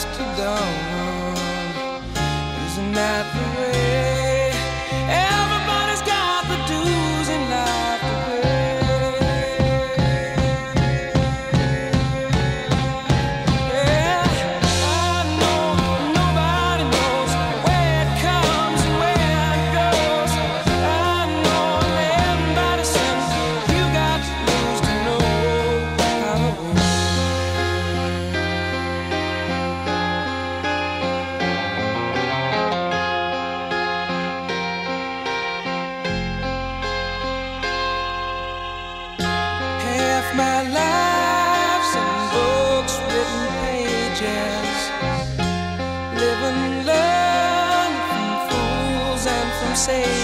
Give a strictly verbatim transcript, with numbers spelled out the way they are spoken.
dusk to dawn. Isn't that the way? Everybody's got the dues in life to pay. Yeah, I know nobody knows where it comes and where it goes. I know everybody sings. You got to lose to know how to win. Half my life's in books, written pages, live and learn from fools and from sages.